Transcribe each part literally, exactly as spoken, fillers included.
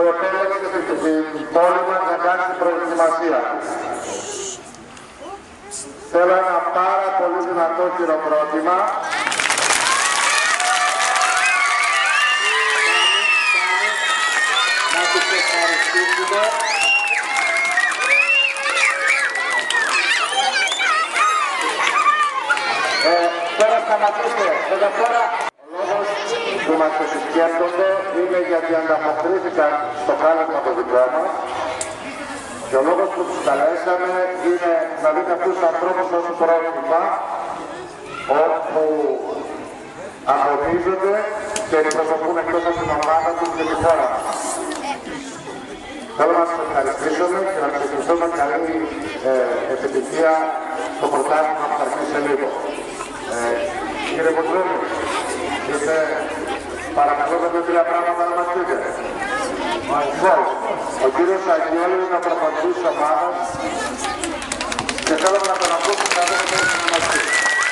επέλεξε την πόλη μας να κάνει την προετοιμασία. Θέλω ένα πάρα πολύ δυνατό χειροκρότημα. Να τους ευχαριστήσουμε. Ε, τώρα σταματήστε. Εδώ πέρα ο λόγος που μας επισκέπτονται είναι γιατί ανταποκρίθηκαν στο κάλεσμα το δικό μας. Και ο λόγος που τους καλέσαμε είναι να δείτε αυτούς τους ανθρώπους ως πρότυπα όπου αγωνίζονται και εκπροσωπούν εκτός από την ομάδα τους και τη χώρα μας. Θέλω να σας ευχαριστήσουμε και να σας ευχαριστούμε καλή ε, επιτυχία στο πρωτάθλημα που θα αρχίσει σε λίγο. Ε, κύριε Κοντρώνη, είστε παρακαλώ με δύο-τρία πράγματα να μας πείτε. Λοιπόν, ο κύριος Αγγιώλης είναι ο προπονητής της ομάδας και θέλω να τον ακούσω να δούμε τι έχει να μας πει.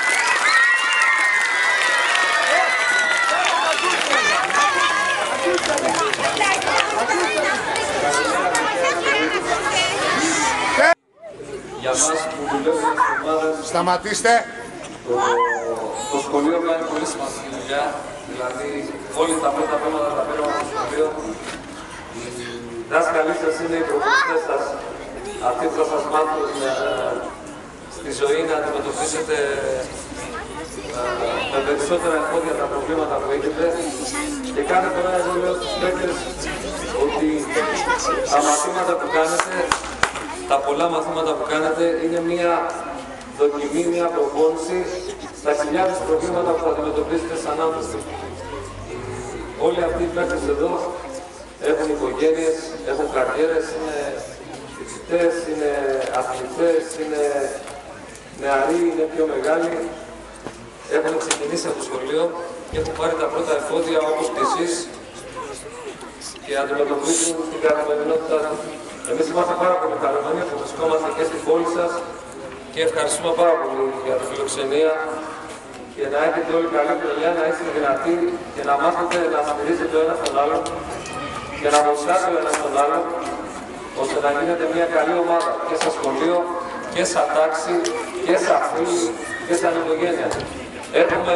Για μας που δουλεύουμε στις ομάδες, σταματήστε. Το, το σχολείο κάνει πολύ σημαντική δουλειά. Δηλαδή, όλοι τα πρώτα βήματα τα παίρνουμε από το σχολείο. Οι δάσκαλοι σας είναι οι προπονητές σας. Αυτοί που θα σας μάθουν ε, στη ζωή να αντιμετωπίσετε ε, με περισσότερα εφόδια τα προβλήματα που έχετε. Και κάθε φορά εγώ λέω στους παίκτες ότι τα μαθήματα που κάνετε, τα πολλά μαθήματα που κάνετε είναι μια δοκιμή, μια προπόνηση στα χιλιάδες προβλήματα που θα αντιμετωπίσετε σαν άνθρωποι. Όλοι αυτοί οι παίκτες εδώ έχουν οικογένειες, έχουν καριέρες, είναι φοιτητές, είναι αθλητές, είναι νεαροί, είναι πιο μεγάλοι. Έχουν ξεκινήσει από το σχολείο και έχουν πάρει τα πρώτα εφόδια όπως και εσείς και αντιμετωπίζουν την καθημερινότητά τους. Εμείς είμαστε πάρα πολύ χαρούμενοι που βρισκόμαστε και στην πόλη σας και ευχαριστούμε πάρα πολύ για τη φιλοξενία και να έχετε όλοι καλή χρονιά, να είστε δυνατοί και να μάθετε να στηρίζετε ο ένας τον άλλον και να βοηθάτε ο ένας τον άλλον ώστε να γίνετε μια καλή ομάδα και στο σχολείο και σαν τάξη και σαν φίλοι και σαν οικογένεια. Έχουμε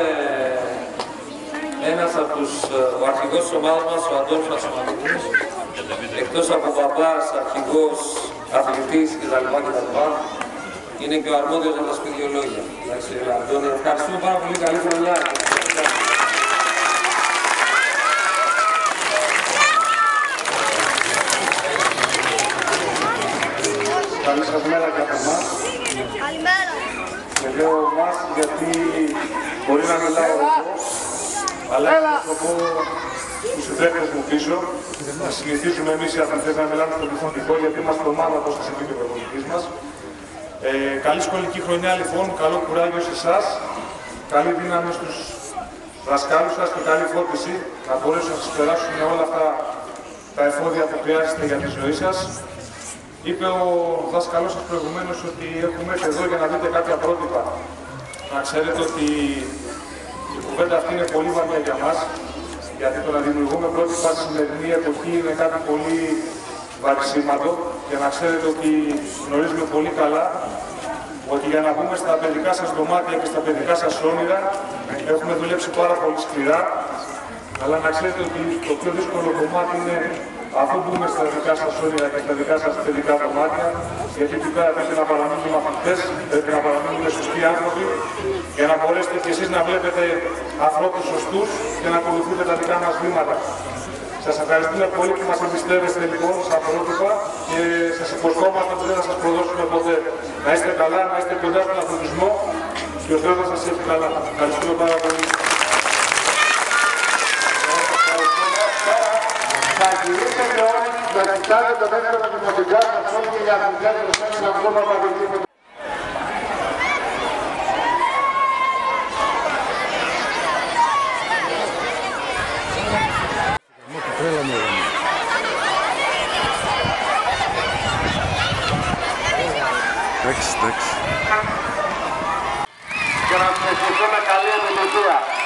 ένας από τους, ο αρχηγός της ομάδας μας, ο Αντώνης Μασομανικούς, εκτός από παπάς, αρχηγός, αθλητής κτλ. Είναι και ο αρμόδιος να μας πει δύο λόγια. Εντάξει, Αντώνη, ευχαριστούμε πάρα πολύ, καλή χρονιά. Καλή σας μέρα και από εμάς. Καλημέρα. Και λέω μας γιατί μπορεί να μιλάω εγώ, αλλά έχω το πω τους συντρέφτες μου πίσω. Να συνηθίζουμε εμείς οι αθλητές να μιλάμε στο πληθυντικό γιατί είμαστε ομάδα όπως σας είπε και ο προπονητής μας. Ε, καλή σχολική χρονιά λοιπόν, καλό κουράγιο σε εσάς, καλή δύναμη στους δασκάλους σας και καλή φόρτιση να μπορέσουν να σας περάσουν όλα αυτά τα εφόδια που χρειάζεστε για τη ζωή σας. Είπε ο δάσκαλός σας προηγουμένως ότι έχουμε έρθει εδώ για να δείτε κάποια πρότυπα. Να ξέρετε ότι η κουβέντα αυτή είναι πολύ βαριά για μας, γιατί το να δημιουργούμε πρότυπα στη σημερινή εποχή είναι κάτι πολύ βαρυσίματο και να ξέρετε ότι γνωρίζουμε πολύ καλά ότι για να μπούμε στα παιδικά σας δωμάτια και στα παιδικά σας όνειρα έχουμε δουλέψει πάρα πολύ σκληρά, αλλά να ξέρετε ότι το πιο δύσκολο κομμάτι είναι αφού μπούμε στα δικά σας όνειρα και στα δικά σας παιδικά δωμάτια, γιατί εκεί πέρα πρέπει να παραμείνουμε μαθητές, πρέπει να παραμείνουμε σωστοί άνθρωποι, για να μπορέσετε κι εσείς να βλέπετε ανθρώπους σωστούς και να ακολουθείτε τα δικά μας βήματα. Σας ευχαριστούμε πολύ που μας εμπιστεύεστε λοιπόν σαν πρότυπα και σας υποσχόμαστε ότι δεν θα σας προδώσουμε ποτέ. Να είστε καλά, να είστε κοντά στον αθλητισμό και ο Θεός θα σας έχει καλά. Ευχαριστούμε πάρα πολύ. Θα γυρίσετε όλοι να κοιτάτε το δεύτερο δημοτικά σας όλοι και για αθλητές προσθέτουν να βγούμε από το δίκτυο. Εντάξει, εντάξει. Και να σας ευχηθούμε καλή επιτυχία.